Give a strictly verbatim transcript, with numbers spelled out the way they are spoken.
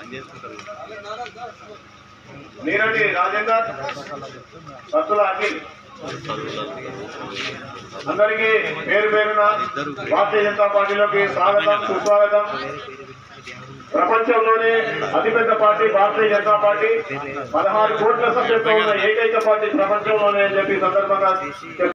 నీరటి రాజేందర్, సత్తుల అఖిల్ అందరికీ పేరు పేరున భారతీయ జనతా పార్టీలోకి స్వాగతం, సుస్వాగతం. ప్రపంచంలోనే అతిపెద్ద పార్టీ భారతీయ జనతా పార్టీ, పదహారు కోట్ల సభ్యులతో ఉన్న ఏకైక పార్టీ ప్రపంచంలోనే అని చెప్పి సందర్భంగా